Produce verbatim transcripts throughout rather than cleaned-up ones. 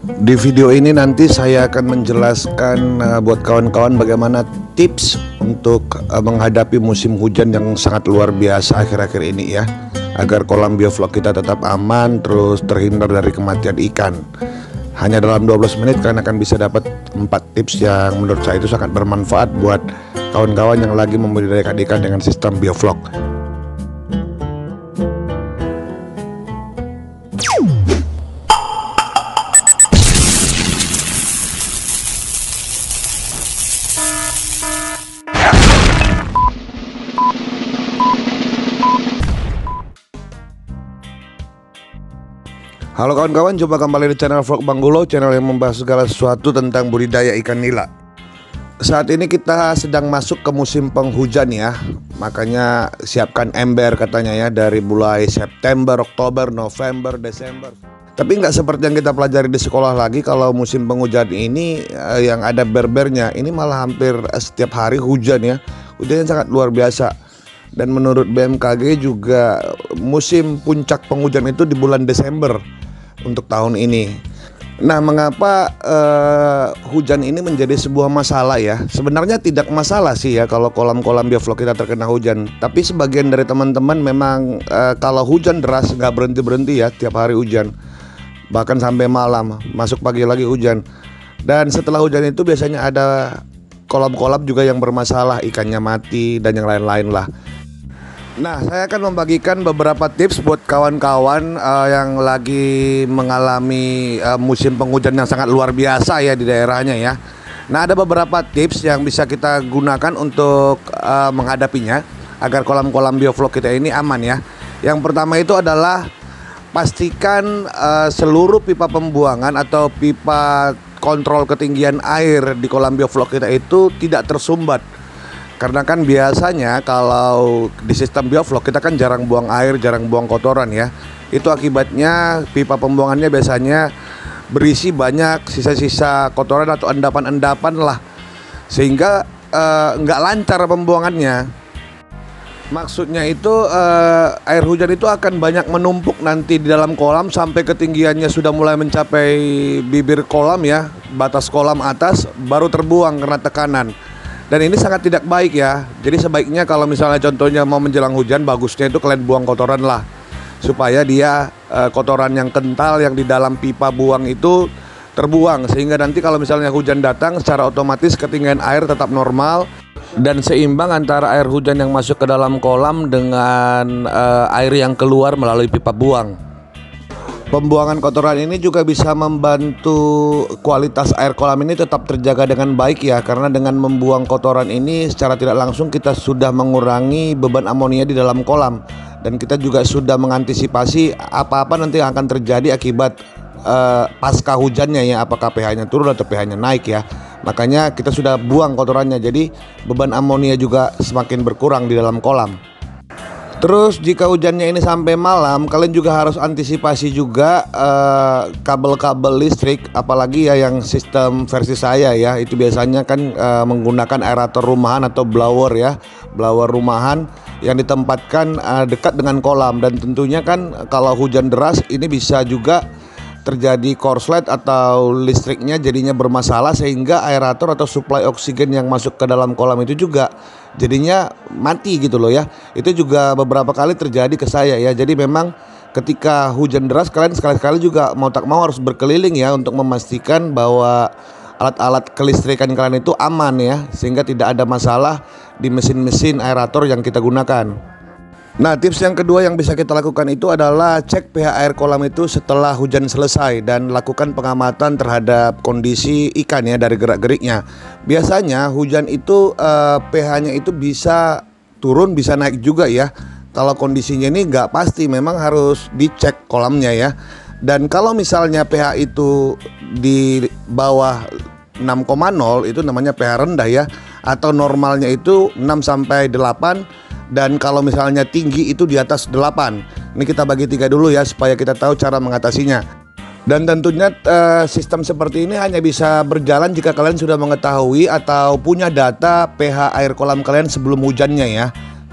Di video ini nanti saya akan menjelaskan uh, buat kawan-kawan bagaimana tips untuk uh, menghadapi musim hujan yang sangat luar biasa akhir-akhir ini ya, agar kolam bioflok kita tetap aman terus terhindar dari kematian ikan. Hanya dalam dua belas menit kalian akan bisa dapat empat tips yang menurut saya itu sangat bermanfaat buat kawan-kawan yang lagi membudidayakan ikan dengan sistem bioflok. Halo kawan-kawan, jumpa kembali di channel Vlog Bang Gulo, channel yang membahas segala sesuatu tentang budidaya ikan nila. Saat ini kita sedang masuk ke musim penghujan ya, makanya siapkan ember katanya ya, dari mulai September, Oktober, November, Desember. Tapi nggak seperti yang kita pelajari di sekolah lagi. Kalau musim penghujan ini eh, yang ada berbernya, ini malah hampir setiap hari hujan ya. Hujannya sangat luar biasa. Dan menurut B M K G juga musim puncak penghujan itu di bulan Desember untuk tahun ini. Nah, mengapa uh, hujan ini menjadi sebuah masalah ya? Sebenarnya tidak masalah sih ya kalau kolam-kolam bioflok kita terkena hujan. Tapi sebagian dari teman-teman memang uh, kalau hujan deras nggak berhenti-berhenti ya, tiap hari hujan. Bahkan sampai malam, masuk pagi lagi hujan. Dan setelah hujan itu biasanya ada kolam-kolam juga yang bermasalah, ikannya mati dan yang lain-lain lah. Nah, saya akan membagikan beberapa tips buat kawan-kawan uh, yang lagi mengalami uh, musim penghujan yang sangat luar biasa ya di daerahnya ya. Nah, ada beberapa tips yang bisa kita gunakan untuk uh, menghadapinya agar kolam-kolam bioflok kita ini aman ya. Yang pertama itu adalah pastikan uh, seluruh pipa pembuangan atau pipa kontrol ketinggian air di kolam bioflok kita itu tidak tersumbat. Karena kan biasanya kalau di sistem bioflok kita kan jarang buang air, jarang buang kotoran ya. Itu akibatnya pipa pembuangannya biasanya berisi banyak sisa-sisa kotoran atau endapan-endapan lah, sehingga eh, nggak lancar pembuangannya. Maksudnya itu eh, air hujan itu akan banyak menumpuk nanti di dalam kolam sampai ketinggiannya sudah mulai mencapai bibir kolam ya, batas kolam atas, baru terbuang karena tekanan. Dan ini sangat tidak baik ya. Jadi sebaiknya kalau misalnya contohnya mau menjelang hujan, bagusnya itu kalian buang kotoran lah, supaya dia e, kotoran yang kental yang di dalam pipa buang itu terbuang, sehingga nanti kalau misalnya hujan datang secara otomatis ketinggian air tetap normal dan seimbang antara air hujan yang masuk ke dalam kolam dengan e, air yang keluar melalui pipa buang. Pembuangan kotoran ini juga bisa membantu kualitas air kolam ini tetap terjaga dengan baik ya, karena dengan membuang kotoran ini secara tidak langsung kita sudah mengurangi beban amonia di dalam kolam, dan kita juga sudah mengantisipasi apa-apa nanti yang akan terjadi akibat uh, pasca hujannya ya, apakah pH-nya turun atau pH-nya naik ya. Makanya kita sudah buang kotorannya, jadi beban amonia juga semakin berkurang di dalam kolam. Terus jika hujannya ini sampai malam, kalian juga harus antisipasi juga uh, kabel-kabel listrik, apalagi ya yang sistem versi saya ya, itu biasanya kan uh, menggunakan aerator rumahan atau blower ya, blower rumahan yang ditempatkan uh, dekat dengan kolam. Dan tentunya kan kalau hujan deras ini bisa juga terjadi korslet atau listriknya jadinya bermasalah, sehingga aerator atau suplai oksigen yang masuk ke dalam kolam itu juga jadinya mati gitu loh ya. Itu juga beberapa kali terjadi ke saya ya. Jadi memang ketika hujan deras kalian sekali-sekali juga mau tak mau harus berkeliling ya, untuk memastikan bahwa alat-alat kelistrikan kalian itu aman ya, sehingga tidak ada masalah di mesin-mesin aerator yang kita gunakan. Nah, tips yang kedua yang bisa kita lakukan itu adalah cek pH air kolam itu setelah hujan selesai, dan lakukan pengamatan terhadap kondisi ikan ya dari gerak-geriknya. Biasanya hujan itu eh, pH-nya itu bisa turun, bisa naik juga ya. Kalau kondisinya ini nggak pasti, memang harus dicek kolamnya ya. Dan kalau misalnya pH itu di bawah enam koma nol itu namanya pH rendah ya, atau normalnya itu enam sampai delapan. Dan kalau misalnya tinggi itu di atas delapan. Ini kita bagi tiga dulu ya, supaya kita tahu cara mengatasinya. Dan tentunya eh, sistem seperti ini hanya bisa berjalan jika kalian sudah mengetahui atau punya data pH air kolam kalian sebelum hujannya ya.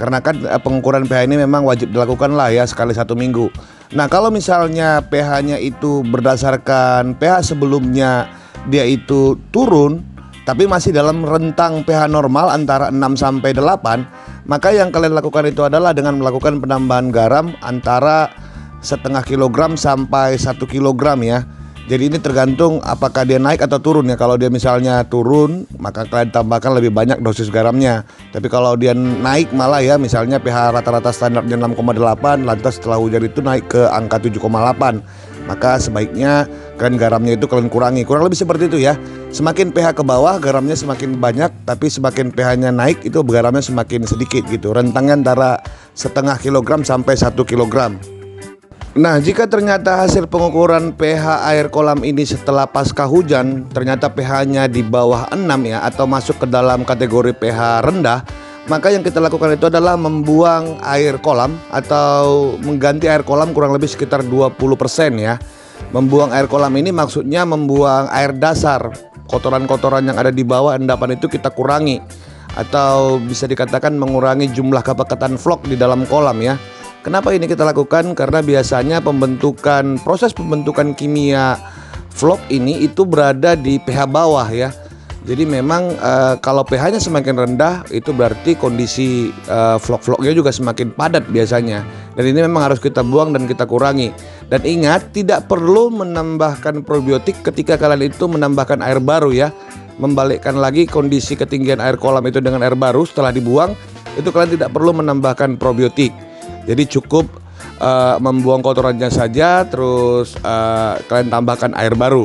Karena kan eh, pengukuran pH ini memang wajib dilakukan lah ya sekali satu minggu. Nah kalau misalnya pH-nya itu berdasarkan pH sebelumnya dia itu turun, tapi masih dalam rentang pH normal antara enam sampai delapan, maka yang kalian lakukan itu adalah dengan melakukan penambahan garam antara setengah kilogram sampai satu kilogram ya. Jadi ini tergantung apakah dia naik atau turun ya. Kalau dia misalnya turun, maka kalian tambahkan lebih banyak dosis garamnya. Tapi kalau dia naik malah ya, misalnya pH rata-rata standarnya enam koma delapan, lantas setelah hujan itu naik ke angka tujuh koma delapan, maka sebaiknya kalian garamnya itu kalian kurangi. Kurang lebih seperti itu ya. Semakin pH ke bawah garamnya semakin banyak, tapi semakin pH-nya naik itu garamnya semakin sedikit gitu. Rentangnya antara setengah kilogram sampai satu kilogram. Nah, jika ternyata hasil pengukuran pH air kolam ini setelah pasca hujan ternyata pH-nya di bawah enam ya, atau masuk ke dalam kategori pH rendah, maka yang kita lakukan itu adalah membuang air kolam atau mengganti air kolam kurang lebih sekitar dua puluh persen ya. Membuang air kolam ini maksudnya membuang air dasar, kotoran-kotoran yang ada di bawah endapan itu kita kurangi, atau bisa dikatakan mengurangi jumlah kepekatan vlog di dalam kolam ya. Kenapa ini kita lakukan? Karena biasanya pembentukan proses pembentukan kimia vlog ini itu berada di pH bawah ya. Jadi memang e, kalau pH-nya semakin rendah itu berarti kondisi e, vlog-vlognya juga semakin padat biasanya. Dan ini memang harus kita buang dan kita kurangi. Dan ingat, tidak perlu menambahkan probiotik ketika kalian itu menambahkan air baru ya. Membalikkan lagi kondisi ketinggian air kolam itu dengan air baru setelah dibuang, itu kalian tidak perlu menambahkan probiotik. Jadi cukup uh, membuang kotorannya saja, terus uh, kalian tambahkan air baru.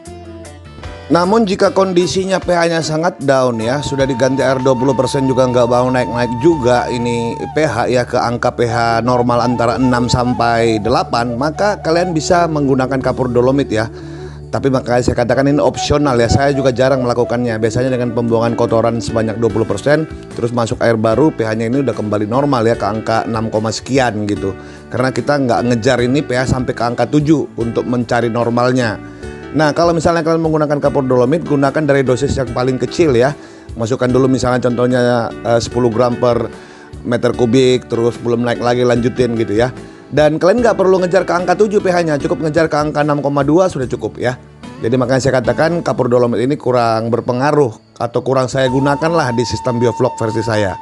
Namun jika kondisinya pH-nya sangat down ya, sudah diganti air dua puluh persen juga nggak mau naik-naik juga ini pH ya ke angka pH normal antara enam sampai delapan, maka kalian bisa menggunakan kapur dolomit ya. Tapi makanya saya katakan ini opsional ya, saya juga jarang melakukannya. Biasanya dengan pembuangan kotoran sebanyak dua puluh persen, terus masuk air baru, pH-nya ini udah kembali normal ya ke angka enam, sekian gitu. Karena kita nggak ngejar ini pH sampai ke angka tujuh untuk mencari normalnya. Nah kalau misalnya kalian menggunakan kapur dolomit, gunakan dari dosis yang paling kecil ya. Masukkan dulu misalnya contohnya eh, sepuluh gram per meter kubik, terus belum naik lagi lanjutin gitu ya. Dan kalian nggak perlu ngejar ke angka tujuh pH-nya, cukup ngejar ke angka enam koma dua sudah cukup ya. Jadi makanya saya katakan kapur dolomit ini kurang berpengaruh atau kurang saya gunakan lah di sistem biovlog versi saya.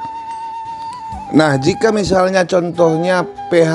Nah jika misalnya contohnya pH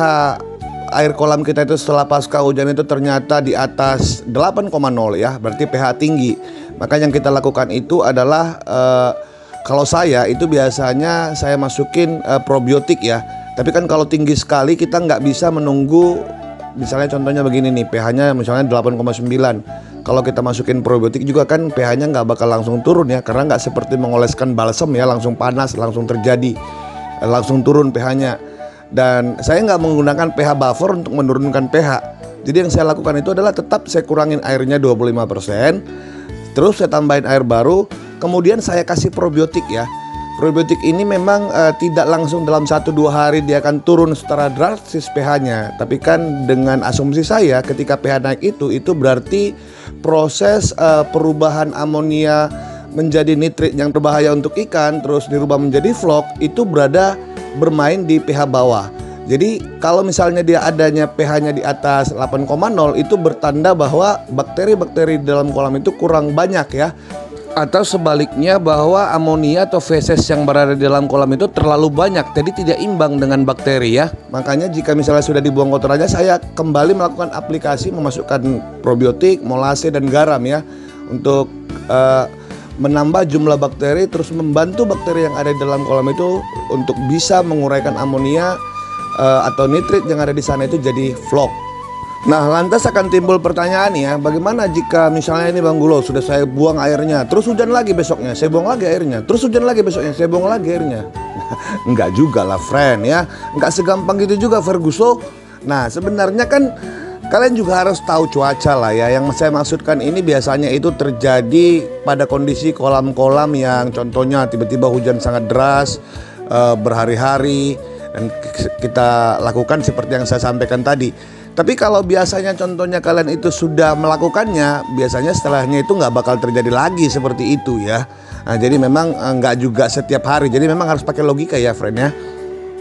air kolam kita itu setelah pasca hujan itu ternyata di atas delapan koma nol ya, berarti pH tinggi. Maka yang kita lakukan itu adalah eh, kalau saya itu biasanya saya masukin eh, probiotik ya. Tapi kan kalau tinggi sekali kita nggak bisa menunggu. Misalnya contohnya begini nih, pH-nya misalnya delapan koma sembilan. Kalau kita masukin probiotik juga kan pH-nya nggak bakal langsung turun ya, karena nggak seperti mengoleskan balsem ya, langsung panas, langsung terjadi, langsung turun pH-nya. Dan saya nggak menggunakan pH buffer untuk menurunkan pH. Jadi yang saya lakukan itu adalah tetap saya kurangin airnya dua puluh lima persen, terus saya tambahin air baru, kemudian saya kasih probiotik ya. Probiotik ini memang uh, tidak langsung dalam satu dua hari dia akan turun secara drastis pH-nya. Tapi kan dengan asumsi saya ketika pH naik itu, itu berarti proses uh, perubahan amonia menjadi nitrit yang berbahaya untuk ikan, terus dirubah menjadi vlog, itu berada bermain di pH bawah. Jadi kalau misalnya dia adanya pH-nya di atas delapan koma nol, itu bertanda bahwa bakteri-bakteri di dalam kolam itu kurang banyak ya. Atau sebaliknya bahwa amonia atau feses yang berada di dalam kolam itu terlalu banyak, jadi tidak imbang dengan bakteri ya. Makanya jika misalnya sudah dibuang kotorannya, saya kembali melakukan aplikasi memasukkan probiotik, molase dan garam ya, untuk uh, menambah jumlah bakteri, terus membantu bakteri yang ada di dalam kolam itu untuk bisa menguraikan amonia uh, atau nitrit yang ada di sana itu jadi vlog. Nah lantas akan timbul pertanyaan ya, bagaimana jika misalnya ini Bang Gulo sudah saya buang airnya, terus hujan lagi besoknya, saya buang lagi airnya, terus hujan lagi besoknya, saya buang lagi airnya. Enggak juga lah friend ya, enggak segampang gitu juga Ferguson. Nah sebenarnya kan kalian juga harus tahu cuaca lah ya. Yang saya maksudkan ini biasanya itu terjadi pada kondisi kolam-kolam yang contohnya tiba-tiba hujan sangat deras uh, berhari-hari, dan kita lakukan seperti yang saya sampaikan tadi. Tapi kalau biasanya contohnya kalian itu sudah melakukannya, biasanya setelahnya itu nggak bakal terjadi lagi seperti itu ya. Nah, jadi memang nggak juga setiap hari. Jadi memang harus pakai logika ya friend ya.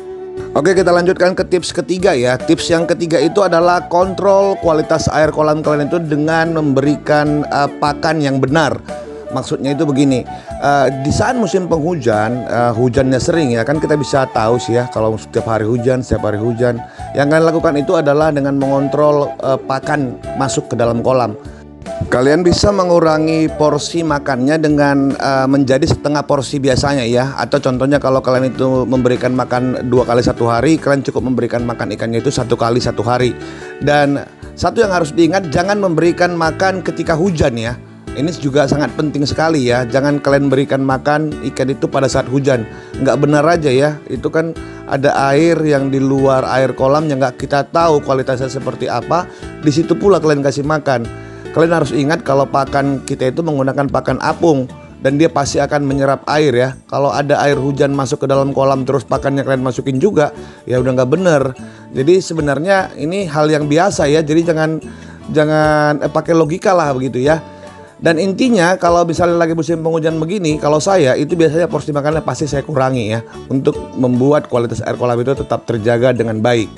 Oke, kita lanjutkan ke tips ketiga ya. Tips yang ketiga itu adalah kontrol kualitas air kolam kalian itu dengan memberikan uh, pakan yang benar. Maksudnya itu begini, uh, di saat musim penghujan, uh, hujannya sering ya, kan kita bisa tahu sih ya kalau setiap hari hujan, setiap hari hujan. Yang kalian lakukan itu adalah dengan mengontrol uh, pakan masuk ke dalam kolam. Kalian bisa mengurangi porsi makannya dengan uh, menjadi setengah porsi biasanya ya. Atau contohnya kalau kalian itu memberikan makan dua kali satu hari, kalian cukup memberikan makan ikannya itu satu kali satu hari. Dan satu yang harus diingat, jangan memberikan makan ketika hujan ya. Ini juga sangat penting sekali ya. Jangan kalian berikan makan ikan itu pada saat hujan. Nggak benar aja ya. Itu kan ada air yang di luar air kolam yang nggak kita tahu kualitasnya seperti apa. Di situ pula kalian kasih makan. Kalian harus ingat kalau pakan kita itu menggunakan pakan apung dan dia pasti akan menyerap air ya. Kalau ada air hujan masuk ke dalam kolam terus pakannya kalian masukin juga, ya udah nggak bener. Jadi sebenarnya ini hal yang biasa ya. Jadi jangan jangan eh, pakai logika lah begitu ya. Dan intinya kalau misalnya lagi musim penghujan begini, kalau saya itu biasanya porsi makannya pasti saya kurangi ya, untuk membuat kualitas air kolam itu tetap terjaga dengan baik.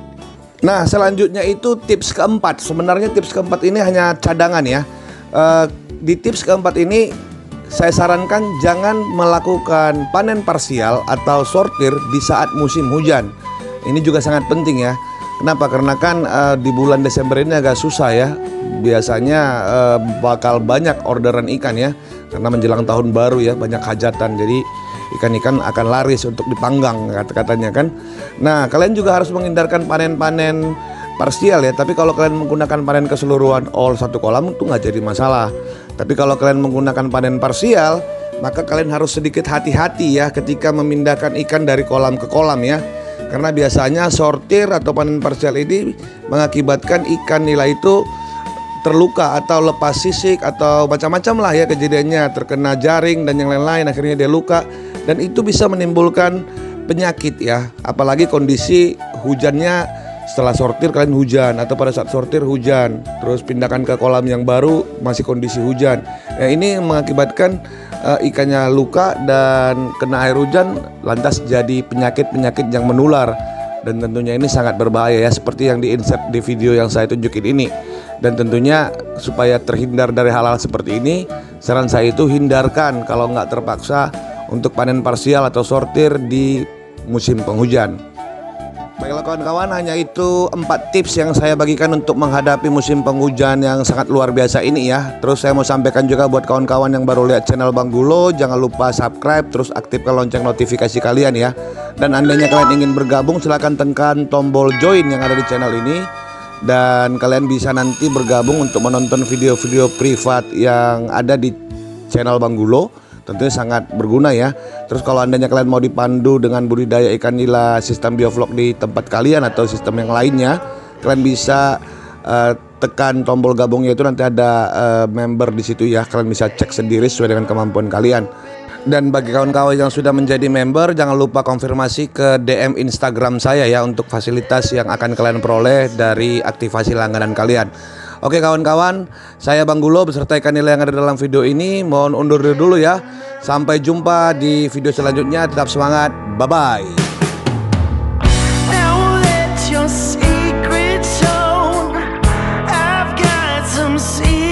Nah, selanjutnya itu tips keempat. Sebenarnya tips keempat ini hanya cadangan ya. E, di tips keempat ini saya sarankan jangan melakukan panen parsial atau sortir di saat musim hujan. Ini juga sangat penting ya. Kenapa? Karena kan e, di bulan Desember ini agak susah ya. Biasanya e, bakal banyak orderan ikan ya, karena menjelang tahun baru ya, banyak hajatan. Jadi ikan-ikan akan laris untuk dipanggang kata-katanya kan. Nah, kalian juga harus menghindarkan panen-panen parsial ya. Tapi kalau kalian menggunakan panen keseluruhan all satu kolam itu nggak jadi masalah. Tapi kalau kalian menggunakan panen parsial, maka kalian harus sedikit hati-hati ya ketika memindahkan ikan dari kolam ke kolam ya. Karena biasanya sortir atau panen parsial ini mengakibatkan ikan nila itu terluka atau lepas sisik atau macam-macam lah ya kejadiannya, terkena jaring dan yang lain-lain, akhirnya dia luka. Dan itu bisa menimbulkan penyakit ya. Apalagi kondisi hujannya setelah sortir kalian hujan, atau pada saat sortir hujan, terus pindahkan ke kolam yang baru masih kondisi hujan. Ya, ini mengakibatkan uh, ikannya luka dan kena air hujan, lantas jadi penyakit-penyakit yang menular. Dan tentunya ini sangat berbahaya ya, seperti yang di-insert di video yang saya tunjukin ini. Dan tentunya supaya terhindar dari hal-hal seperti ini, saran saya itu hindarkan kalau nggak terpaksa untuk panen parsial atau sortir di musim penghujan. Baiklah kawan-kawan, hanya itu empat tips yang saya bagikan untuk menghadapi musim penghujan yang sangat luar biasa ini ya. Terus saya mau sampaikan juga buat kawan-kawan yang baru lihat channel Bang Gulo, jangan lupa subscribe, terus aktifkan lonceng notifikasi kalian ya. Dan andainya kalian ingin bergabung, silahkan tekan tombol join yang ada di channel ini. Dan kalian bisa nanti bergabung untuk menonton video-video privat yang ada di channel Bang Gulo. Tentunya sangat berguna ya. Terus kalau andainya kalian mau dipandu dengan budidaya ikan nila sistem bioflok di tempat kalian atau sistem yang lainnya, kalian bisa uh, tekan tombol gabungnya, itu nanti ada uh, member di situ ya. Kalian bisa cek sendiri sesuai dengan kemampuan kalian. Dan bagi kawan-kawan yang sudah menjadi member, jangan lupa konfirmasi ke D M Instagram saya ya untuk fasilitas yang akan kalian peroleh dari aktivasi langganan kalian. Oke kawan-kawan, saya Bang Gulo beserta ikan nila yang ada dalam video ini mohon undur diri dulu ya. Sampai jumpa di video selanjutnya, tetap semangat, bye-bye. See